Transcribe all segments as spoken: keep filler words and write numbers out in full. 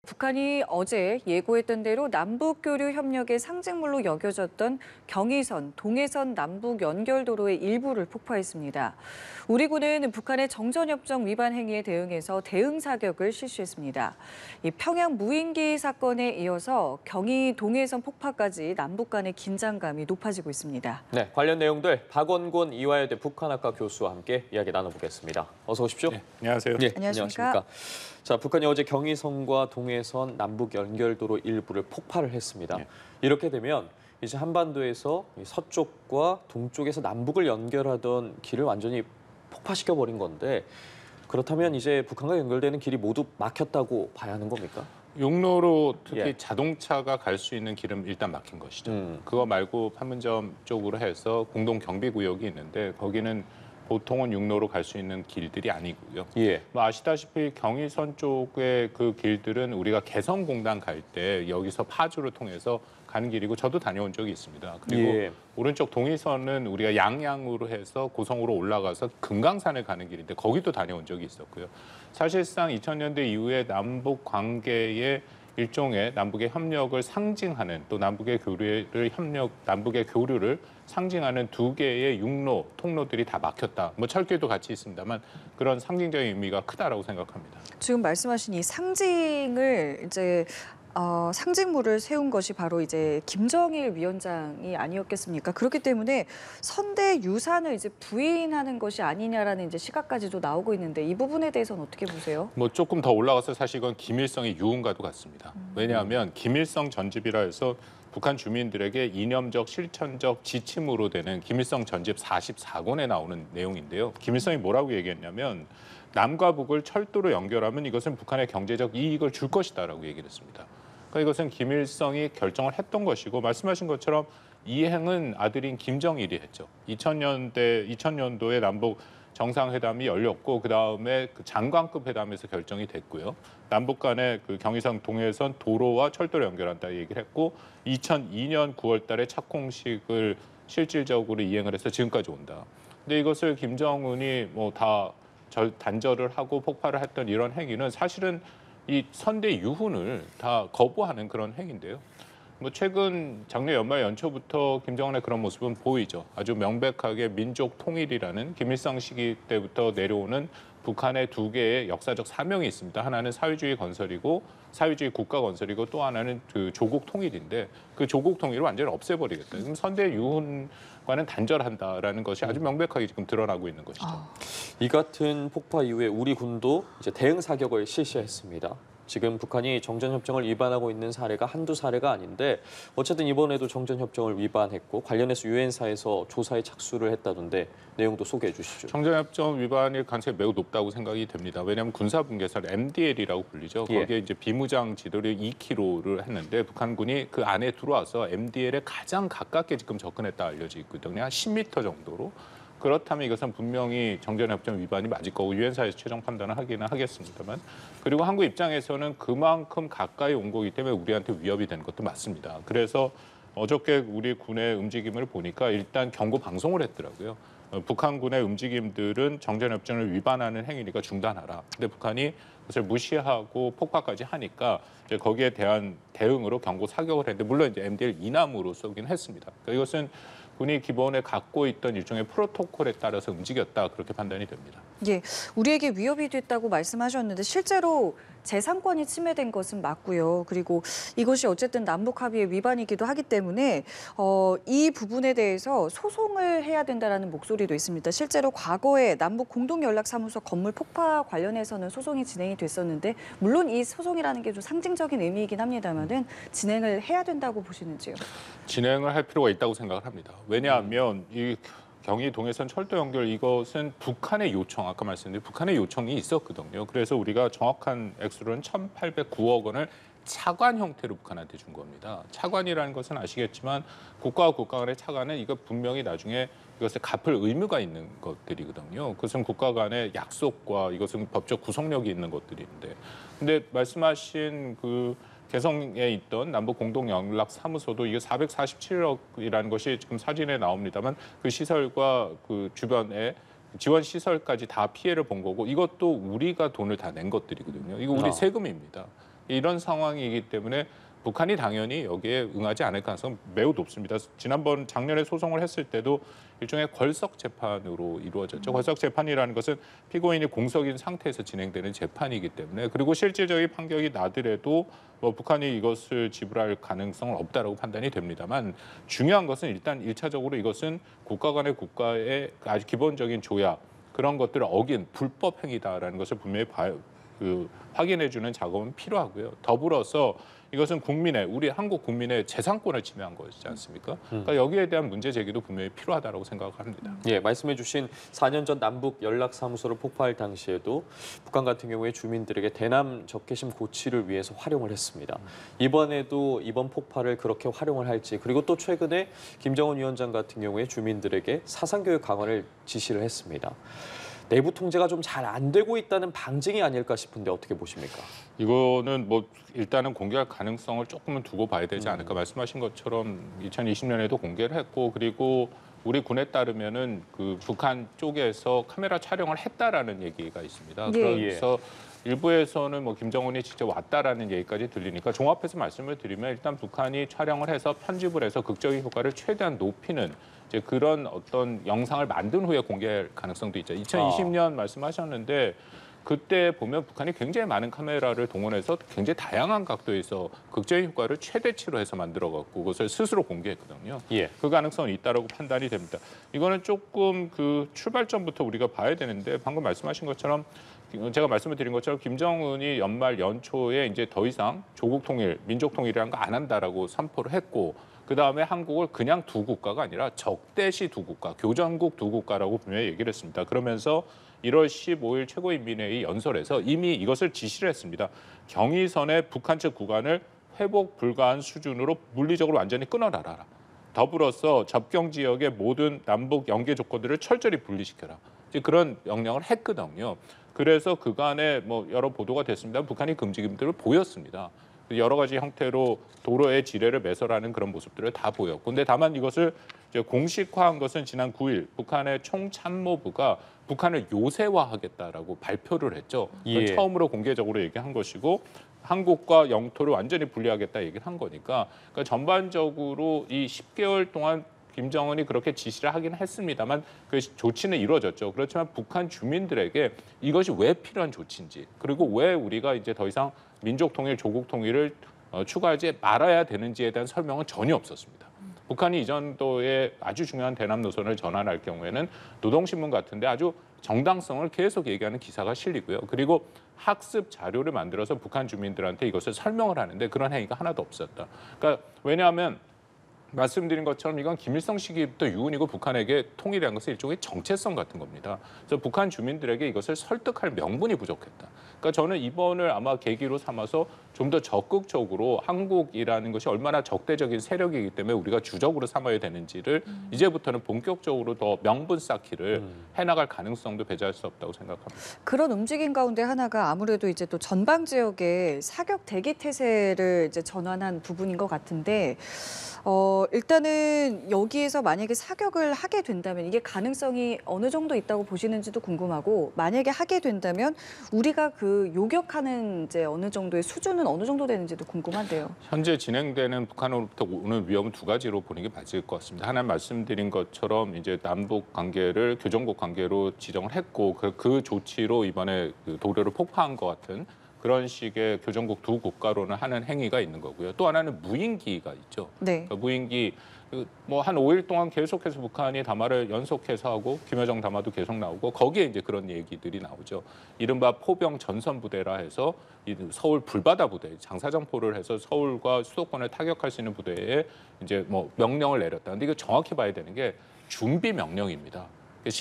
북한이 어제 예고했던 대로 남북교류 협력의 상징물로 여겨졌던 경의선, 동해선 남북 연결도로의 일부를 폭파했습니다. 우리 군은 북한의 정전협정 위반 행위에 대응해서 대응 사격을 실시했습니다. 이 평양 무인기 사건에 이어서 경의 동해선 폭파까지 남북 간의 긴장감이 높아지고 있습니다. 네, 관련 내용들 박원곤 이화여대 북한학과 교수와 함께 이야기 나눠보겠습니다. 어서 오십시오. 네, 안녕하세요. 네, 안녕하십니까. 자, 북한이 어제 경의선과 동해선 남북 연결도로 일부를 폭파를 했습니다. 네. 이렇게 되면 이제 한반도에서 서쪽과 동쪽에서 남북을 연결하던 길을 완전히 폭파시켜버린 건데 그렇다면 이제 북한과 연결되는 길이 모두 막혔다고 봐야 하는 겁니까? 육로로 특히 예. 자동차가 갈 수 있는 길은 일단 막힌 것이죠. 음. 그거 말고 판문점 쪽으로 해서 공동 경비 구역이 있는데 거기는 보통은 육로로 갈 수 있는 길들이 아니고요. 예. 뭐 아시다시피 경의선 쪽의 그 길들은 우리가 개성공단 갈 때 여기서 파주를 통해서 가는 길이고 저도 다녀온 적이 있습니다. 그리고 예. 오른쪽 동의선은 우리가 양양으로 해서 고성으로 올라가서 금강산을 가는 길인데 거기도 다녀온 적이 있었고요. 사실상 이천 년대 이후에 남북 관계의 일종의 남북의 협력을 상징하는 또 남북의 교류를 협력, 남북의 교류를 상징하는 두 개의 육로, 통로들이 다 막혔다. 뭐 철길도 같이 있습니다만 그런 상징적인 의미가 크다라고 생각합니다. 지금 말씀하신 이 상징을 이제 어, 상징물을 세운 것이 바로 이제 김정일 위원장이 아니었겠습니까? 그렇기 때문에 선대 유산을 이제 부인하는 것이 아니냐라는 이제 시각까지도 나오고 있는데 이 부분에 대해서는 어떻게 보세요? 뭐 조금 더 올라가서 사실 이건 김일성의 유언과도 같습니다. 왜냐하면 김일성 전집이라 해서 북한 주민들에게 이념적, 실천적 지침으로 되는 김일성 전집 사십사 권에 나오는 내용인데요. 김일성이 뭐라고 얘기했냐면 남과 북을 철도로 연결하면 이것은 북한의 경제적 이익을 줄 것이다라고 얘기를 했습니다. 그러니까 이것은 김일성이 결정을 했던 것이고 말씀하신 것처럼 이 행은 아들인 김정일이 했죠. 이천 년대, 이천 년도에 남북 정상회담이 열렸고 그다음에 그 장관급 회담에서 결정이 됐고요. 남북 간의 그 경의선 동해선 도로와 철도를 연결한다 얘기를 했고 이천이 년 구월 달에 착공식을 실질적으로 이행을 해서 지금까지 온다. 근데 이것을 김정은이 뭐 다 단절을 하고 폭발을 했던 이런 행위는 사실은 이 선대 유훈을 다 거부하는 그런 행위인데요. 뭐 최근 작년 연말 연초부터 김정은의 그런 모습은 보이죠. 아주 명백하게 민족 통일이라는 김일성 시기 때부터 내려오는 북한의 두 개의 역사적 사명이 있습니다. 하나는 사회주의 건설이고 사회주의 국가 건설이고 또 하나는 그 조국 통일인데 그 조국 통일을 완전히 없애버리겠다. 그럼 선대 유훈과는 단절한다라는 것이 아주 명백하게 지금 드러나고 있는 것이죠. 아. 이 같은 폭파 이후에 우리 군도 이제 대응 사격을 실시했습니다. 지금 북한이 정전협정을 위반하고 있는 사례가 한두 사례가 아닌데 어쨌든 이번에도 정전협정을 위반했고 관련해서 유엔사에서 조사에 착수를 했다던데 내용도 소개해 주시죠. 정전협정 위반일 가능성이 매우 높다고 생각이 됩니다. 왜냐하면 군사분계선 엠디엘이라고 불리죠. 예. 거기에 이제 비무장 지도를 이 킬로미터를 했는데 북한군이 그 안에 들어와서 엠디엘에 가장 가깝게 지금 접근했다 알려져 있거든요. 한 십 미터 정도로. 그렇다면 이것은 분명히 정전협정 위반이 맞을 거고 유엔사에서 최종 판단을 하기는 하겠습니다만 그리고 한국 입장에서는 그만큼 가까이 온 거기 때문에 우리한테 위협이 되는 것도 맞습니다. 그래서 어저께 우리 군의 움직임을 보니까 일단 경고 방송을 했더라고요. 어, 북한군의 움직임들은 정전협정을 위반하는 행위니까 중단하라. 근데 북한이 그것을 무시하고 폭파까지 하니까 이제 거기에 대한 대응으로 경고 사격을 했는데 물론 이제 엠디엘 이남으로 쏘긴 했습니다. 그러니까 이것은 군이 기본에 갖고 있던 일종의 프로토콜에 따라서 움직였다 그렇게 판단이 됩니다. 예, 우리에게 위협이 됐다고 말씀하셨는데 실제로 재산권이 침해된 것은 맞고요. 그리고 이것이 어쨌든 남북 합의의 위반이기도 하기 때문에 어, 이 부분에 대해서 소송을 해야 된다라는 목소리도 있습니다. 실제로 과거에 남북 공동연락사무소 건물 폭파 관련해서는 소송이 진행이 됐었는데 물론 이 소송이라는 게 좀 상징적인 의미이긴 합니다만은 진행을 해야 된다고 보시는지요? 진행을 할 필요가 있다고 생각을 합니다. 왜냐하면 이 경의 동해선 철도 연결 이것은 북한의 요청, 아까 말씀드린 북한의 요청이 있었거든요. 그래서 우리가 정확한 액수로는 천팔백구억 원을 차관 형태로 북한한테 준 겁니다. 차관이라는 것은 아시겠지만 국가와 국가 간의 차관은 이거 분명히 나중에 이것을 갚을 의무가 있는 것들이거든요. 그것은 국가 간의 약속과 이것은 법적 구속력이 있는 것들인데. 근데 말씀하신 그 개성에 있던 남북 공동연락사무소도 이게 사백사십칠억이라는 것이 지금 사진에 나옵니다만 그 시설과 그 주변에 지원 시설까지 다 피해를 본 거고 이것도 우리가 돈을 다 낸 것들이거든요. 이거 우리 아. 세금입니다. 이런 상황이기 때문에 북한이 당연히 여기에 응하지 않을 가능성은 매우 높습니다. 지난번 작년에 소송을 했을 때도 일종의 걸석 재판으로 이루어졌죠. 걸석 재판이라는 것은 피고인이 공석인 상태에서 진행되는 재판이기 때문에 그리고 실질적인 판결이 나더라도 뭐 북한이 이것을 지불할 가능성은 없다라고 판단이 됩니다만 중요한 것은 일단 일차적으로 이것은 국가 간의 국가의 아주 기본적인 조약 그런 것들을 어긴 불법 행위다라는 것을 분명히 봐, 그, 확인해주는 작업은 필요하고요. 더불어서 이것은 국민의 우리 한국 국민의 재산권을 침해한 것이지 않습니까? 그러니까 여기에 대한 문제 제기도 분명히 필요하다고 생각합니다. 예, 말씀해주신 사 년 전 남북 연락사무소를 폭파할 당시에도 북한 같은 경우에 주민들에게 대남 적개심 고취를 위해서 활용을 했습니다. 이번에도 이번 폭파를 그렇게 활용을 할지 그리고 또 최근에 김정은 위원장 같은 경우에 주민들에게 사상교육 강화를 지시를 했습니다. 내부 통제가 좀 잘 안 되고 있다는 방증이 아닐까 싶은데 어떻게 보십니까? 이거는 뭐 일단은 공개할 가능성을 조금은 두고 봐야 되지 않을까. 음. 말씀하신 것처럼 이천이십 년에도 공개를 했고 그리고 우리 군에 따르면은 그 북한 쪽에서 카메라 촬영을 했다라는 얘기가 있습니다. 예. 그래서 일부에서는 뭐 김정은이 직접 왔다라는 얘기까지 들리니까 종합해서 말씀을 드리면 일단 북한이 촬영을 해서 편집을 해서 극적인 효과를 최대한 높이는 이제 그런 어떤 영상을 만든 후에 공개할 가능성도 있죠. 이천이십 년 아. 말씀하셨는데 그때 보면 북한이 굉장히 많은 카메라를 동원해서 굉장히 다양한 각도에서 극적인 효과를 최대치로 해서 만들어갖고 그것을 스스로 공개했거든요. 예. 그 가능성은 있다라고 판단이 됩니다. 이거는 조금 그 출발점부터 우리가 봐야 되는데 방금 말씀하신 것처럼 제가 말씀을 드린 것처럼 김정은이 연말 연초에 이제 더 이상 조국 통일, 민족 통일이라는 거 안 한다라고 선포를 했고 그 다음에 한국을 그냥 두 국가가 아니라 적대시 두 국가, 교전국 두 국가라고 분명히 얘기를 했습니다. 그러면서 일월 십오일 최고인민회의 연설에서 이미 이것을 지시를 했습니다. 경의선의 북한 측 구간을 회복 불가한 수준으로 물리적으로 완전히 끊어놔라. 더불어서 접경 지역의 모든 남북 연계 조건들을 철저히 분리시켜라. 이제 그런 명령을 했거든요. 그래서 그간에 뭐 여러 보도가 됐습니다. 북한이 그 움직임들을 보였습니다. 여러 가지 형태로 도로의 지뢰를 매설하는 그런 모습들을 다 보였고, 근데 다만 이것을 이제 공식화한 것은 지난 구일 북한의 총참모부가 북한을 요새화하겠다라고 발표를 했죠. 예. 처음으로 공개적으로 얘기한 것이고 한국과 영토를 완전히 분리하겠다 얘기를 한 거니까, 그러니까 전반적으로 이 십 개월 동안 김정은이 그렇게 지시를 하긴 했습니다만 그 조치는 이루어졌죠. 그렇지만 북한 주민들에게 이것이 왜 필요한 조치인지, 그리고 왜 우리가 이제 더 이상 민족 통일, 조국 통일을 어, 추구하지 말아야 되는지에 대한 설명은 전혀 없었습니다. 북한이 이 정도의 아주 중요한 대남 노선을 전환할 경우에는 노동신문 같은데 아주 정당성을 계속 얘기하는 기사가 실리고요. 그리고 학습 자료를 만들어서 북한 주민들한테 이것을 설명을 하는데 그런 행위가 하나도 없었다. 그러니까 왜냐하면 말씀드린 것처럼 이건 김일성 시기부터 유은이고 북한에게 통일이라는 것은 일종의 정체성 같은 겁니다. 그래서 북한 주민들에게 이것을 설득할 명분이 부족했다. 그러니까 저는 이번을 아마 계기로 삼아서 좀 더 적극적으로 한국이라는 것이 얼마나 적대적인 세력이기 때문에 우리가 주적으로 삼아야 되는지를 음. 이제부터는 본격적으로 더 명분 쌓기를 음. 해나갈 가능성도 배제할 수 없다고 생각합니다. 그런 움직임 가운데 하나가 아무래도 이제 또 전방 지역에 사격 대기 태세를 이제 전환한 부분인 것 같은데, 어, 일단은 여기에서 만약에 사격을 하게 된다면 이게 가능성이 어느 정도 있다고 보시는지도 궁금하고, 만약에 하게 된다면 우리가 그 요격하는 이제 어느 정도의 수준은 어느 정도 되는지도 궁금한데요. 현재 진행되는 북한으로부터 오는 위험은 두 가지로 보는 게 맞을 것 같습니다. 하나 말씀드린 것처럼 이제 남북 관계를 교정국 관계로 지정을 했고 그, 그 조치로 이번에 그 도로를 폭파한 것 같은 그런 식의 교정국 두 국가로는 하는 행위가 있는 거고요. 또 하나는 무인기가 있죠. 네. 그러니까 무인기 뭐 한 오 일 동안 계속해서 북한이 담화를 연속해서 하고 김여정 담화도 계속 나오고 거기에 이제 그런 얘기들이 나오죠. 이른바 포병 전선 부대라 해서 서울 불바다 부대, 장사정포를 해서 서울과 수도권을 타격할 수 있는 부대에 이제 뭐 명령을 내렸다. 근데 이거 정확히 봐야 되는 게 준비 명령입니다.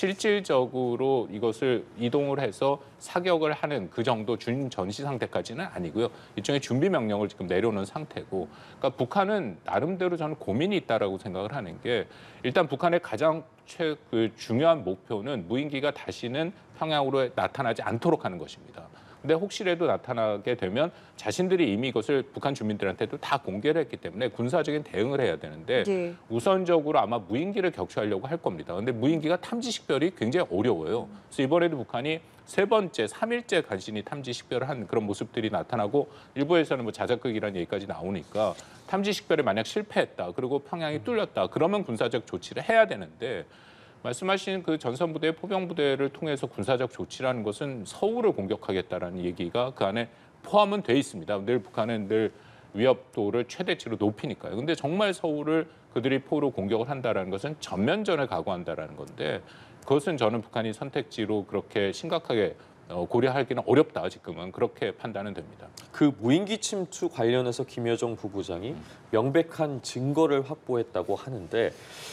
실질적으로 이것을 이동을 해서 사격을 하는 그 정도 준전시 상태까지는 아니고요. 일종의 준비 명령을 지금 내려놓은 상태고, 그러니까 북한은 나름대로 저는 고민이 있다라고 생각을 하는 게, 일단 북한의 가장 최, 그 중요한 목표는 무인기가 다시는 평양으로 나타나지 않도록 하는 것입니다. 근데 혹시라도 나타나게 되면 자신들이 이미 이것을 북한 주민들한테도 다 공개를 했기 때문에 군사적인 대응을 해야 되는데 예. 우선적으로 아마 무인기를 격추하려고 할 겁니다. 근데 무인기가 탐지 식별이 굉장히 어려워요. 그래서 이번에도 북한이 세 번째, 삼 일째 간신히 탐지 식별을 한 그런 모습들이 나타나고 일부에서는 뭐 자작극이라는 얘기까지 나오니까 탐지 식별에 만약 실패했다. 그리고 평양이 뚫렸다. 그러면 군사적 조치를 해야 되는데 말씀하신 그 전선부대, 포병부대를 통해서 군사적 조치라는 것은 서울을 공격하겠다라는 얘기가 그 안에 포함은 돼 있습니다. 늘 북한은 늘 위협도를 최대치로 높이니까요. 근데 정말 서울을 그들이 포로 공격을 한다라는 것은 전면전을 각오한다라는 건데 그것은 저는 북한이 선택지로 그렇게 심각하게 고려하기는 어렵다. 지금은 그렇게 판단은 됩니다. 그 무인기 침투 관련해서 김여정 부부장이 명백한 증거를 확보했다고 하는데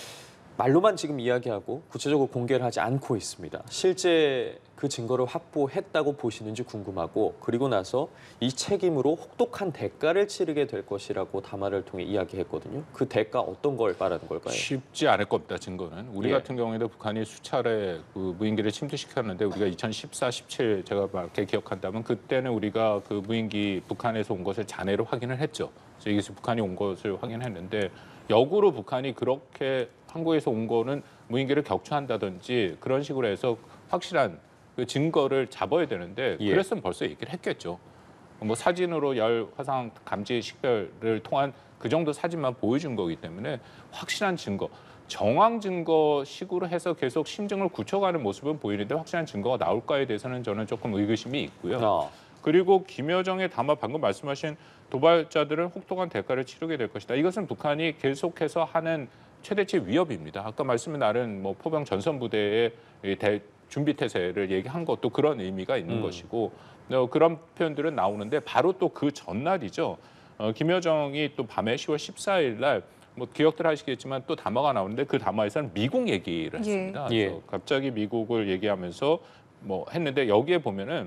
말로만 지금 이야기하고 구체적으로 공개를 하지 않고 있습니다. 실제 그 증거를 확보했다고 보시는지 궁금하고 그리고 나서 이 책임으로 혹독한 대가를 치르게 될 것이라고 담화를 통해 이야기했거든요. 그 대가 어떤 걸 말하는 걸까요? 쉽지 않을 겁니다. 증거는. 우리 예. 같은 경우에도 북한이 수차례 그 무인기를 침투시켰는데 우리가 이천십사, 십칠 제가 이렇게 기억한다면 그때는 우리가 그 무인기 북한에서 온 것을 잔해로 확인을 했죠. 그래서 여기서 북한이 온 것을 확인했는데 역으로 북한이 그렇게 한국에서 온 거는 무인기를 격추한다든지 그런 식으로 해서 확실한 그 증거를 잡아야 되는데 예. 그랬으면 벌써 얘기를 했겠죠. 뭐 사진으로 열 화상 감지 식별을 통한 그 정도 사진만 보여준 거기 때문에 확실한 증거, 정황 증거식으로 해서 계속 심증을 굳혀가는 모습은 보이는데 확실한 증거가 나올까에 대해서는 저는 조금 의구심이 있고요. 아. 그리고 김여정의 담화 방금 말씀하신 도발자들은 혹독한 대가를 치르게 될 것이다. 이것은 북한이 계속해서 하는 최대치 위협입니다. 아까 말씀에 나른 뭐 포병 전선부대의 대, 준비 태세를 얘기한 것도 그런 의미가 있는 음. 것이고 어, 그런 표현들은 나오는데 바로 또 그 전날이죠. 어, 김여정이 또 밤에 시월 십사일 날 뭐 기억들 하시겠지만 또 담화가 나오는데 그 담화에서는 미국 얘기를 했습니다. 예. 그래서 갑자기 미국을 얘기하면서 뭐 했는데 여기에 보면은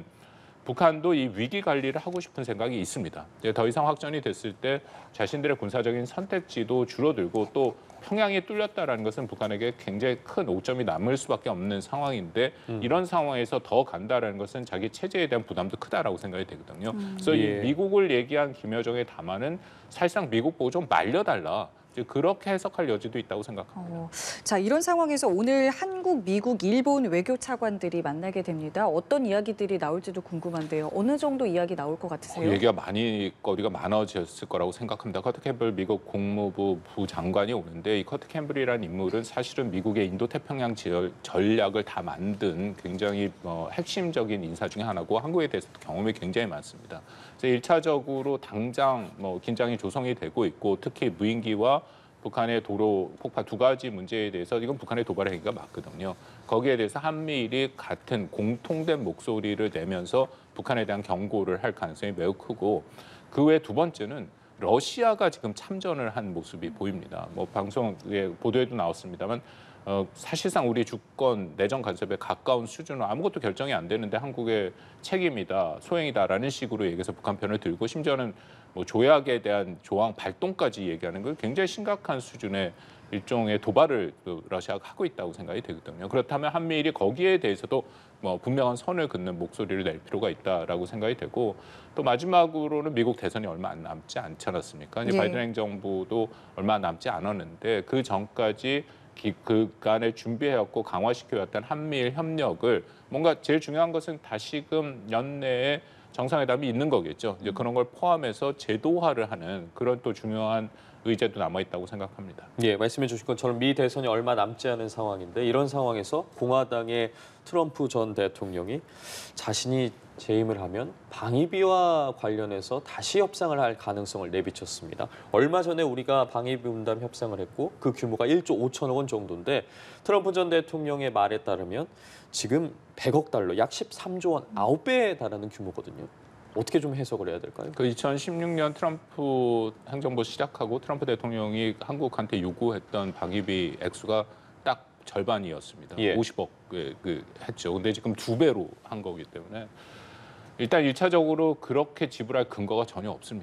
북한도 이 위기 관리를 하고 싶은 생각이 있습니다. 더 이상 확전이 됐을 때 자신들의 군사적인 선택지도 줄어들고 또 평양이 뚫렸다라는 것은 북한에게 굉장히 큰 오점이 남을 수밖에 없는 상황인데 음. 이런 상황에서 더 간다라는 것은 자기 체제에 대한 부담도 크다라고 생각이 되거든요. 음. 그래서 예. 이 미국을 얘기한 김여정의 담화는 사실상 미국 보고 좀 말려달라. 그렇게 해석할 여지도 있다고 생각합니다. 어, 자, 이런 상황에서 오늘 한국, 미국, 일본 외교 차관들이 만나게 됩니다. 어떤 이야기들이 나올지도 궁금한데요. 어느 정도 이야기 나올 것 같으세요? 어, 얘기가 많이 거리가 많아졌을 거라고 생각합니다. 커트 캠벨 미국 국무부 부장관이 오는데 이 커트 캠벨이라는 인물은 사실은 미국의 인도태평양 지역 전략을 다 만든 굉장히 어, 핵심적인 인사 중에 하나고 한국에 대해서도 경험이 굉장히 많습니다. 그래서 일차적으로 당장 뭐 긴장이 조성이 되고 있고 특히 무인기와 북한의 도로 폭파 두 가지 문제에 대해서 이건 북한의 도발 행위가 맞거든요. 거기에 대해서 한미일이 같은 공통된 목소리를 내면서 북한에 대한 경고를 할 가능성이 매우 크고 그 외 두 번째는 러시아가 지금 참전을 한 모습이 보입니다. 뭐 방송의 보도에도 나왔습니다만 어, 사실상 우리 주권 내정 간섭에 가까운 수준으로 아무것도 결정이 안 되는데 한국의 책임이다, 소행이다라는 식으로 얘기해서 북한 편을 들고 심지어는 뭐 조약에 대한 조항 발동까지 얘기하는 걸 굉장히 심각한 수준의 일종의 도발을 그 러시아가 하고 있다고 생각이 되거든요. 그렇다면 한미일이 거기에 대해서도 뭐 분명한 선을 긋는 목소리를 낼 필요가 있다라고 생각이 되고 또 마지막으로는 미국 대선이 얼마 안 남지 않지 않았습니까? 이제 네. 바이든 행정부도 얼마 남지 않았는데 그 전까지 그간에 준비해왔고 강화시켜왔던 한미일 협력을 뭔가 제일 중요한 것은 다시금 연내에 정상회담이 있는 거겠죠. 이제 그런 걸 포함해서 제도화를 하는 그런 또 중요한 의제도 남아 있다고 생각합니다. 예, 말씀해 주신 것처럼 미 대선이 얼마 남지 않은 상황인데 이런 상황에서 공화당의 트럼프 전 대통령이 자신이 재임을 하면 방위비와 관련해서 다시 협상을 할 가능성을 내비쳤습니다. 얼마 전에 우리가 방위비 분담 협상을 했고 그 규모가 일조 오천억 원 정도인데 트럼프 전 대통령의 말에 따르면 지금 백억 달러, 약 십삼조 원, 아홉 배에 달하는 규모거든요. 어떻게 좀 해석을 해야 될까요? 그 이천십육 년 트럼프 행정부 시작하고 트럼프 대통령이 한국한테 요구했던 방위비 액수가 딱 절반이었습니다. 예. 오십억 그, 그 했죠. 근데 지금 두 배로 한 거기 때문에 일단 일차적으로 그렇게 지불할 근거가 전혀 없습니다.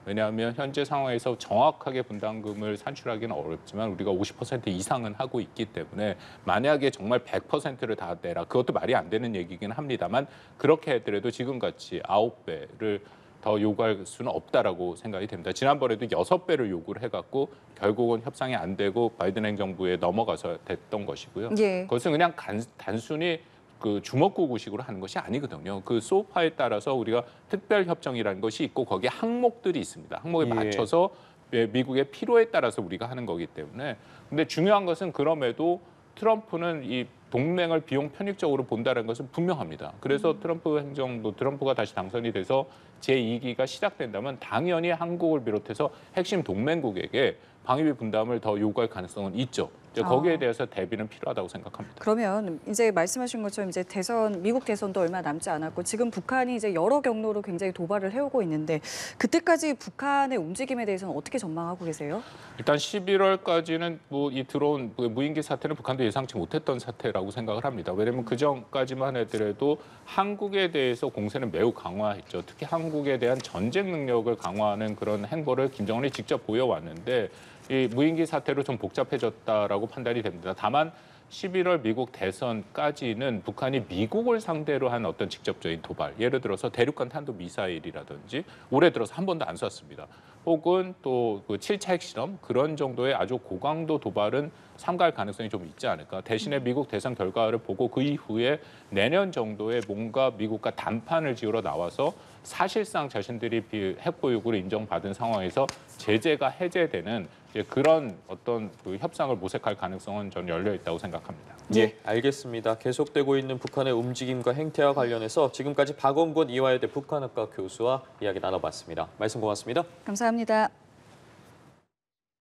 왜냐하면 현재 상황에서 정확하게 분담금을 산출하기는 어렵지만 우리가 오십 퍼센트 이상은 하고 있기 때문에 만약에 정말 백 퍼센트를 다 내라. 그것도 말이 안 되는 얘기긴 합니다만 그렇게 하더라도 지금같이 아홉 배를 더 요구할 수는 없다라고 생각이 됩니다. 지난번에도 여섯 배를 요구를 해갖고 결국은 협상이 안 되고 바이든 행정부에 넘어가서 됐던 것이고요. 예. 그것은 그냥 간, 단순히 그 주먹구구식으로 하는 것이 아니거든요. 그 소파에 따라서 우리가 특별 협정이라는 것이 있고 거기에 항목들이 있습니다. 항목에 예. 맞춰서 미국의 필요에 따라서 우리가 하는 거기 때문에. 근데 중요한 것은 그럼에도 트럼프는 이 동맹을 비용 편익적으로 본다는 것은 분명합니다. 그래서 음. 트럼프 행정부, 트럼프가 다시 당선이 돼서 제이 기가 시작된다면 당연히 한국을 비롯해서 핵심 동맹국에게 방위비 분담을 더 요구할 가능성은 있죠. 이제 거기에 아. 대해서 대비는 필요하다고 생각합니다. 그러면 이제 말씀하신 것처럼 이제 대선 미국 대선도 얼마 남지 않았고 지금 북한이 이제 여러 경로로 굉장히 도발을 해오고 있는데 그때까지 북한의 움직임에 대해서는 어떻게 전망하고 계세요? 일단 십일월까지는 뭐 이 들어온 무인기 사태는 북한도 예상치 못했던 사태라고 생각을 합니다. 왜냐하면 그 전까지만 하더라도 한국에 대해서 공세는 매우 강화했죠. 특히 한국에 대한 전쟁 능력을 강화하는 그런 행보를 김정은이 직접 보여왔는데 이 무인기 사태로 좀 복잡해졌다라고 판단이 됩니다. 다만 십일월 미국 대선까지는 북한이 미국을 상대로 한 어떤 직접적인 도발, 예를 들어서 대륙간 탄도 미사일이라든지 올해 들어서 한 번도 안 쐈습니다. 혹은 또 그 칠 차 핵실험 그런 정도의 아주 고강도 도발은 삼가할 가능성이 좀 있지 않을까. 대신에 미국 대선 결과를 보고 그 이후에 내년 정도에 뭔가 미국과 담판을 지으러 나와서 사실상 자신들이 핵 보유국을 인정받은 상황에서 제재가 해제되는 그런 어떤 그 협상을 모색할 가능성은 저는 열려 있다고 생각합니다. 예, 알겠습니다. 계속되고 있는 북한의 움직임과 행태와 관련해서 지금까지 박원권 이화여대 북한학과 교수와 이야기 나눠봤습니다. 말씀 고맙습니다. 감사합니다.